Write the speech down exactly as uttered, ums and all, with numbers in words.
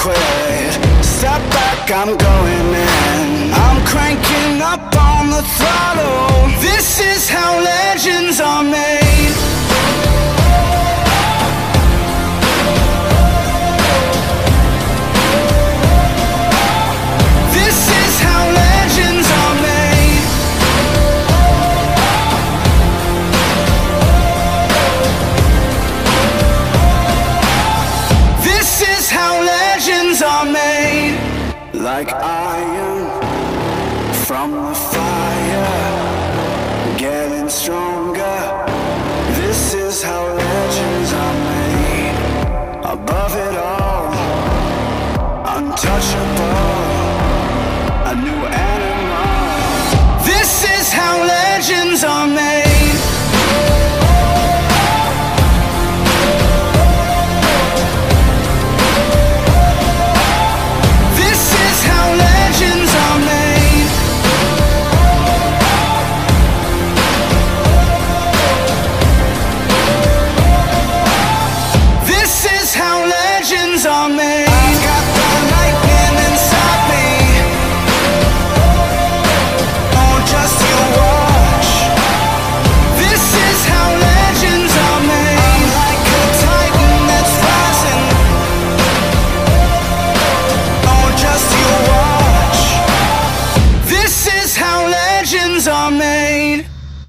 quit. Step back, I'm going in. I'm cranking up on the throttle. This is how legends are made. This is how legends are made. This is how legends are made. Like iron from the fire, getting stronger. This is how legends are made. Above it all, untouchable.